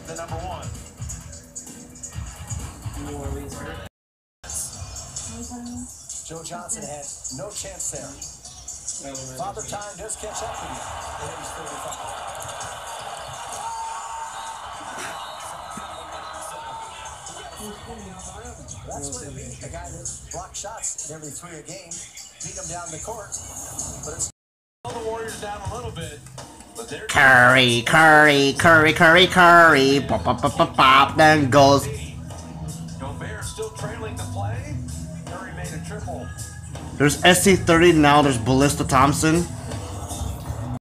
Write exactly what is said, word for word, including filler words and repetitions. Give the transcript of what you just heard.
the number one. New Orleans hurt. Joe Johnson had no chance there. Father Time does catch up with you. And he's thirty-five. That's what it means. A guy that blocks shots every three a game, beat him down the court. But it's the Warriors down a little bit. But Curry, Curry, Curry, Curry, Curry. Pop, pop, pop, pop, pop. Then goes. Gobert still trailing the play. Curry made a triple. There's S C thirty now. There's Ballista Thompson.